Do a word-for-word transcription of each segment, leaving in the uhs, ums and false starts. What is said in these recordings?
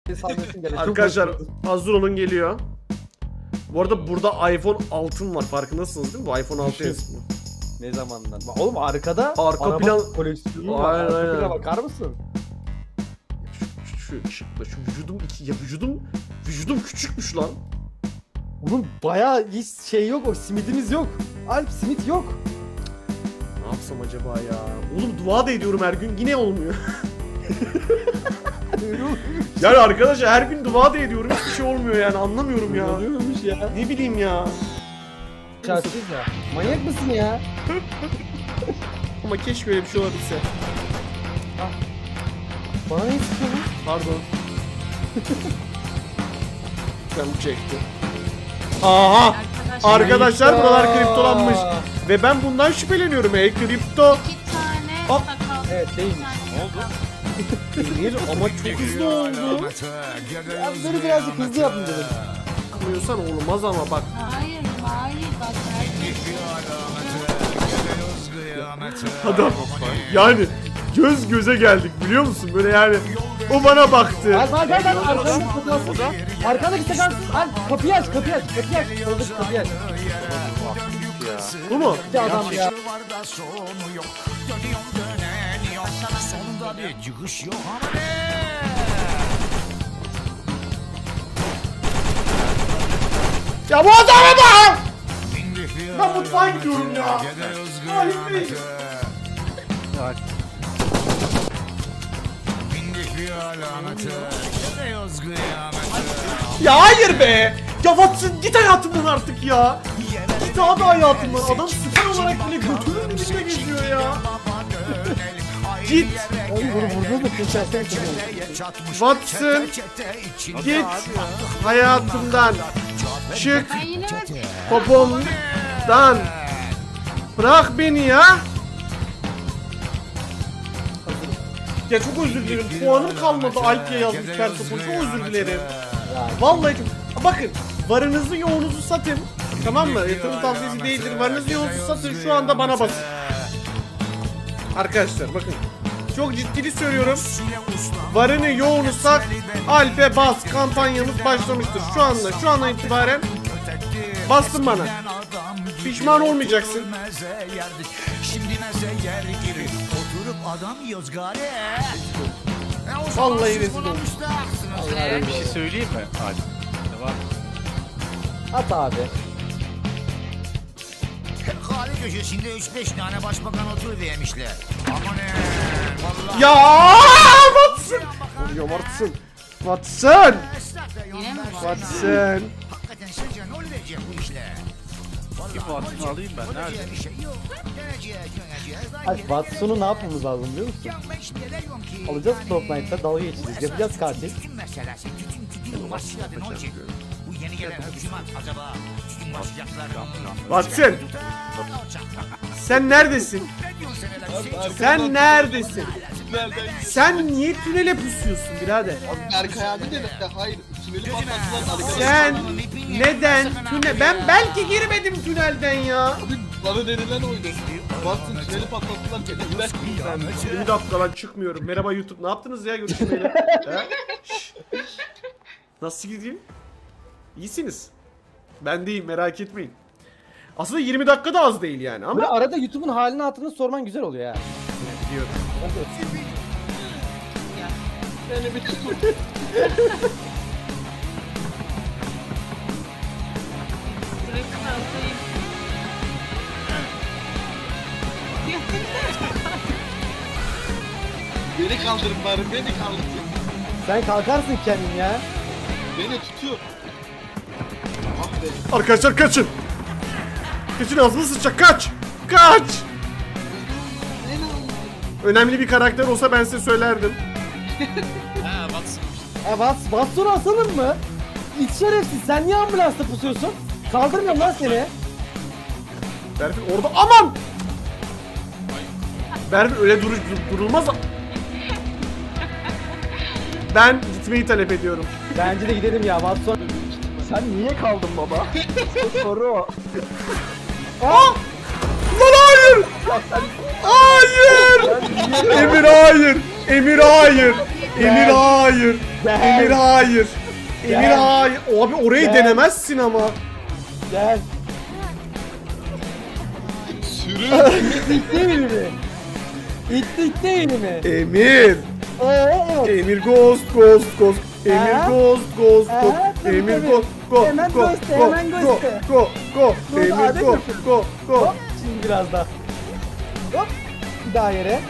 Arkadaşlar hazır olun, geliyor. Bu arada burada iPhone altın var, farkındasınız değil mi? Bu iPhone altı S bu. Ne zamandan? Oğlum arkada arka plan koleksiyonu var. Aynen, arka aynen. bakar mısın? Şu, şu ışıkla şu vücudum iki ya vücudum vücudum küçükmüş lan. Bunun bayağı hiç şey yok, o simidimiz yok. Alp simit yok. Ne yapsam acaba ya? Oğlum dua da ediyorum her gün, yine olmuyor. Yani arkadaşlar her gün dua da ediyorum, hiçbir şey olmuyor yani, anlamıyorum ya. Oluyormuş ya. Ne bileyim ya. Şartsız ya. Manyak mısın ya? Ama keşke öyle bir şey olabilse. Bana ne istiyorsun? Pardon. Ben bu çekti. Aha! Arkadaşlar buralar kriptolanmış. Ve ben bundan şüpheleniyorum. Ey kripto. İki tane Aa, sakal. Evet değilmiş. Ne oldu? Demir ama çok hızlı oldu. Ya böyle birazcık hızlı yapın dedim. Yapmıyorsan olmaz ama bak. Hayır, hayır. Bak Adam yani göz göze geldik biliyor musun? Böyle yani o bana baktı. Alp Alp Alp arkadaki sakansız. Arkadaki sakansız. Alp kapıyı aç kapıyı aç kapıyı aç. Soldaki kapıyı aç. Bu mu? Bir adam ya. Ya bu adama bak! Ben mutfağa gidiyorum ya. Harikayım. Ya hayır be! Ya Watson git hayatımdan artık ya! Git abi hayatımdan, adam süper olarak bile götünün dibinde geziyor ya! Git! Oğlum bunu vurdu da kesersen Watson! Git! Hayatımdan! Çık! Ben yine mi? Popomdan! Bırak beni ya! Ya çok özür dilerim, puanım kalmadı Alp'ye yazmış Persopon, çok özür dilerim. Vallahi çok... Bakın, varınızı yoğunuzu satın, tamam mı? Yatırım tavsiyesi değildir, varınızı yoğunuzu satın, şu anda bana basın. Arkadaşlar bakın, çok ciddili söylüyorum, varını yoğunu sat, Alp'e bas, kampanyamız başlamıştır. Şu anda, şu andan itibaren bastın bana. Pişman olmayacaksın. Vallahi rezil oldum. Ben bir şey söyleyeyim mi? Hadi. Ne var? At abi. Kahve köşesinde üç beş tane başbakan oturuvermişler. Aman eee vallahi. Ya Watson! Vuruyorum Watson. Watson! Yine mi? Watson! Hakikaten sence ne olacak bu işler? Kim bu atını alayım ben? Nerede? Bir şey yok. Döneceğiz, döneceğiz. Alp Watson'u ne yapmamız lazım biliyor musun? Ben şimdi veriyorum ki. Alacağız Fortnite'da dalga geçeceğiz. Yapacağız katil. Tütün meselesi. Tütün tütün başladı ne olacak? Bu yeni gelen hükümet acaba tütün başlayacaklar. Watson! Sen neredesin? Sen neredesin? Sen niye tünele pusuyorsun birader? Berkay abi de hayır. Tüneli patlattılar. Sen neden tünel... Ben belki girmedim tünelden ya. Bana denilen oydu. Baktın tüneli patlattılar. Dediler. Bir dakika lan, çıkmıyorum. Merhaba YouTube. Ne yaptınız ya görüşmeyle? Nasıl gidiyor? İyisiniz. Ben de iyiyim, merak etmeyin. Aslında yirmi dakika da az değil yani ama... Böyle arada YouTube'un halini hatırını sorman güzel oluyor ya. Biliyorum. Beni bir tutun. Burayı kaldırayım. Beni kaldırın bari. Beni kaldırın. Sen kalkarsın kendin ya. Beni tutuyor. Ah be. Arkadaşlar kaçın. Kaçın, ağzını sıçacak, kaç. Kaç. Önemli bir karakter olsa ben size söylerdim. Ha Watson. E Wats Watson'u asalım mı? İç şerefsiz, sen niye ambulansta pusuyorsun? Kaldırmıyorum lan seni. Berfin orada, aman. Berfin öyle dur durulmaz. Ben gitmeyi talep ediyorum. Bence de gidelim ya Watson. Sen niye kaldın baba? Soru o. Aa! Lan hayır! Hayır! Emir hayır! Emir hayır! Emir hayır. Gel. Emir hayır. Emir Gel. hayır. Abi orayı Gel. denemezsin ama. Gel. Sürün. İtti elimi. İtti itti elimi. Emir. Evet. Emir ghost ghost ghost. Emir Ha? ghost ghost Ha, ghost. tabii, Emir tabii. go go Hemen go ghost, go hemen go ghost. go go. Dur, Emir adet go yapıyorum. go go. Hop. Şimdi biraz daha. Hop. Bir daha yere.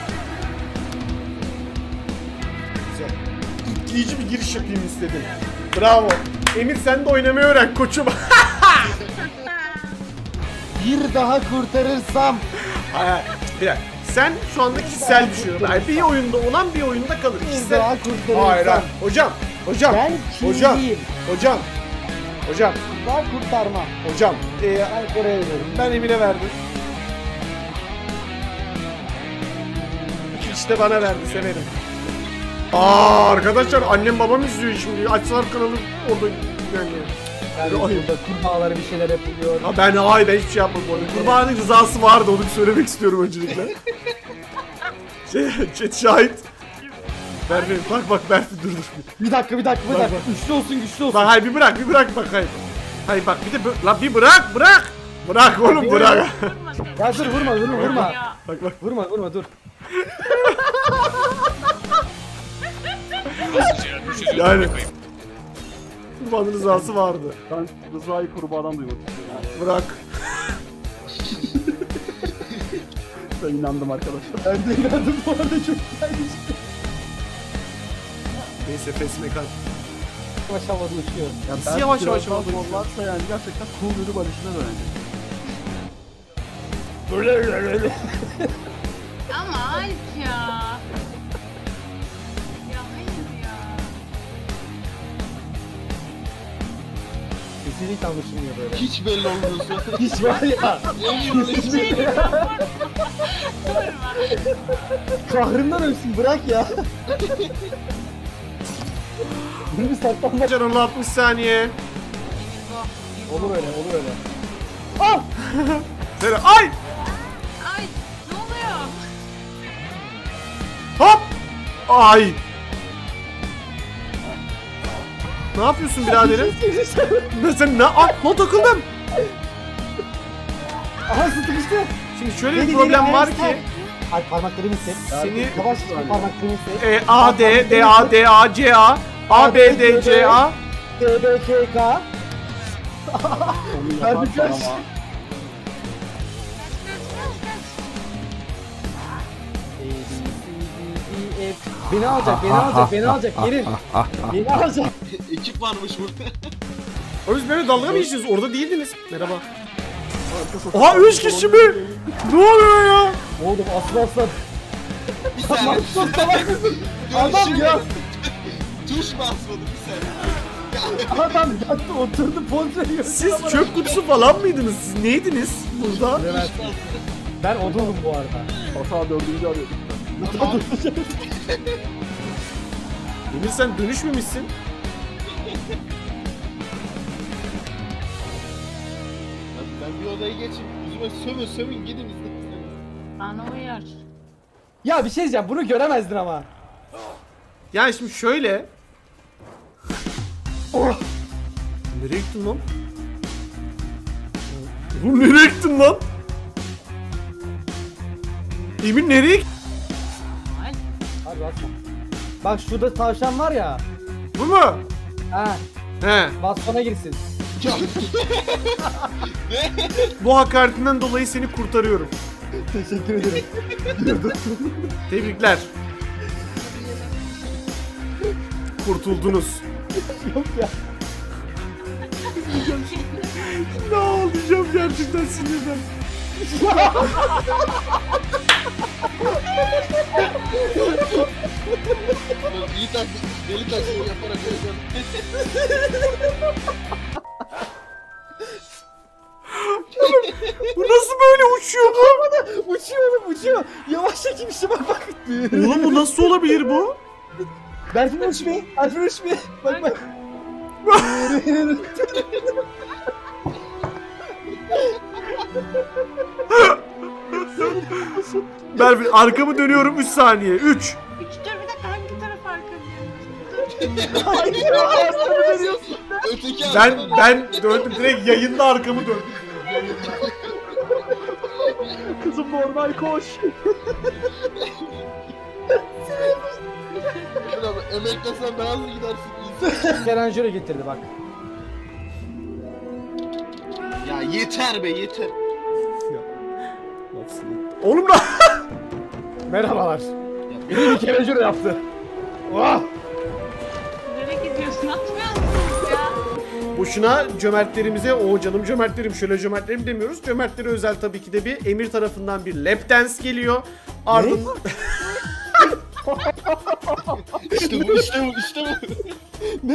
İtleyici bir giriş yapayım istedim. Bravo. Emir sen de oynamayı öğren koçum. Bir daha kurtarırsam. Hayır, bir dakika. Sen şu anda kişisel düşünüyorsun. Yani bir oyunda olan bir oyunda kalır. Bir Kişisel... daha kurtarırsam. Hayır, hayır. Hocam, hocam, Ben hocam, kimliyim? hocam, hocam, Bir daha kurtarmam. hocam. Ee, Ben Kore'ye veriyorum. ben Emir'e verdim. İkinci de bana verdi, severim. Aa arkadaşlar annem babam izliyor şimdi. Açsalar kanalı orada yani. Yani Ay. burada kurbağalara bir şeyler yapılıyor. Ha ben hayır ben hiçbir şey yapmadım bu arada. Kurbanın rızası vardı onu bir söylemek istiyorum öncelikle. şey, chat şahit. Berfi bak bak Berfi dur dur. Bir dakika bir dakika bir Bak, dakika. bak. Güçlü olsun güçlü olsun. Bak hayır bir bırak bir bırak bak hayır. Hayır bak bir de bö- lan bir bırak bırak. Bırak oğlum bırak. Ya dur vurma vurma vurma. Ya. bak bak. Vurma vurma dur. Yani. Kurbanın rızası vardı. Ben Rıza'yı kurbağadan duymak istiyorum. Bırak. Ben inandım arkadaşlar. Ben de inandım bu arada çok güzelmiş. Neyse pesmekan. Yavaş havada uçuyor. Yani Nasıl yavaş yavaş biraz oldu? daha zorlarsa yani gerçekten cool yürü barışına dönecek. Ama Alp ya. Ya hayır ya. Kesinlikle anlaşılmıyor böyle. Hiç belli olmuyorsun. Hiç var ya. Hiç belli Kahrından ölsün bırak ya. Bunu bir saklanma. Canım altmış saniye. Olur öyle olur öyle. Ah! Seni ay Ay ne oluyor? hop ay. Ne yapıyorsun biraderim? Ben sen ne ay lan takıldım. Aha sıkıştı. Şimdi şöyle bir Beni problem beni var ayakta- ki Ay parmaklarımı hisset. seni Yavaş parmaklarımı hisset. e, A D D A D A C A A B D C A D B K K. Onu Hadi yaparsan kaç. ama Kaç kaç kaç kaç. A, B, C, D, E, F. Beni alacak, beni alacak, beni alacak. Gelin. Beni alacak. Ekip varmış burada. O biz böyle dalga mı geçiyoruz? Orada değildiniz. Merhaba. Aha üç kişi mi? Ne oluyor ya? Oğlum aslan aslan. Bir Tamam, saniye. sus salak mısın? Adam ya. Tuş basmadı bir saniye. Adam yattı oturdu poz veriyor. Siz çöp kutusu falan mıydınız? Siz neydiniz burada? Ben odunum bu arada. hata dördüncü arıyorduk. Emir sen dönüşmemişsin. Ben bir odaya geçeyim. Yüzüme sövün sövün gidin izleyin. Bana uyar. Ya bir şey diyeceğim bunu göremezdin ama. Yani şimdi şöyle. Oh! Nereye gittin lan? Oğlum nereye gittin lan? Emir nereye gittin? Ay. Hadi basma. Bak şurada tavşan var ya. Bu mu? Ha, He. bastona girsin. Bu hakaretinden dolayı seni kurtarıyorum. Teşekkür ederim. Tebrikler. Kurtuldunuz. Yok ya. Ne ağlayacağım gerçekten sinirden. İyi tak, deli taklidi yaparak öleceğim. Bu nasıl böyle uçuyor bu? Uçuyor oğlum uçuyor. Yavaş çekim işte bak bak. Oğlum bu nasıl olabilir bu? Berfin uçmuyor. Berfin uçmuyor. Bak bak. Berfin arkamı dönüyorum üç saniye. üç. Üç dur bir dakika hangi taraf arka? Öteki Ben adam- ben döndüm direkt yayında arkamı döndüm. Kızım normal koş. Bakın abi, emeklesen daha hızlı gidersin. Kenan şöyle getirdi bak. Ya yeter be yeter. Oğlum lan. Merhabalar. Beni bir kere şöyle yaptı. Oh! Nereye gidiyorsun? Atmıyorsun ya. Boşuna cömertlerimize o canım cömertlerim şöyle cömertlerim demiyoruz. Cömertlere özel tabii ki de bir Emir tarafından bir lap dance geliyor. Ardından İşte bu işte bu işte bu.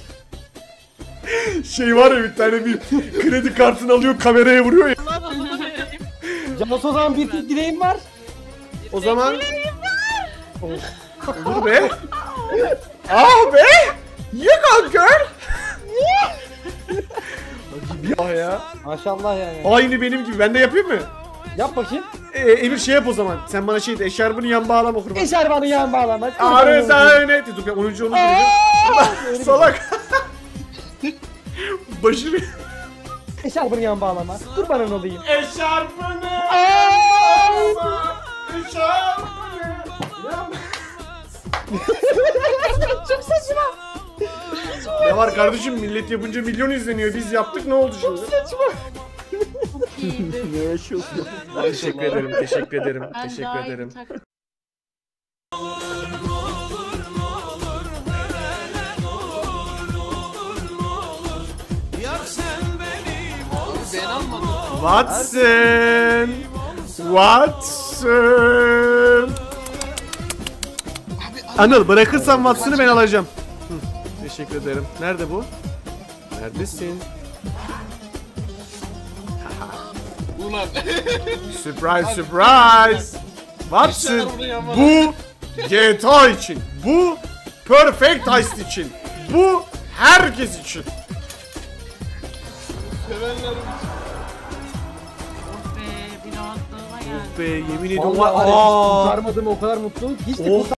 şey var ya bir tane bir kredi kartını alıyor kameraya vuruyor ya. Cansu o zaman bir tek dileğim var. O zaman olur be. Ah be. You go girl. Ah ya. Maşallah yani. Aynı benim gibi. Ben de yapayım mı? Yap bakayım. Ee, Emir şey yap o zaman. Sen bana şey de eşarbını yan bağlama kurban. Eşerbanı yan bağlamak. Arı tane. Dur ben oyuncu onu diyeceğim. Salak. Başını. Eşerbanı yan bağlama. Kurbanın olayım. Eşarbını yan bağlama. Eşarbını. Çok saçma. Ne var kardeşim millet yapınca milyon izleniyor. Biz yaptık ne oldu şimdi? Ne yaşıyorsun? Teşekkür ederim, teşekkür ederim, Ben teşekkür daha iyi ederim. tak- Ben almadım. Watson! Watson! Anıl bırakırsan Watson'ı ben alacağım. Hı, teşekkür ederim. Nerede bu? Neredesin? Ulan. Surprise surprise! Watson bu G T A için, bu Perfect Heist için, bu herkes için. Sevenlerim. Oh be, bir rahatlığıma geldi. Be yemin ediyorum. Vallahi Aa! kurtarmadığıma o kadar mutluyum ki hiç de Of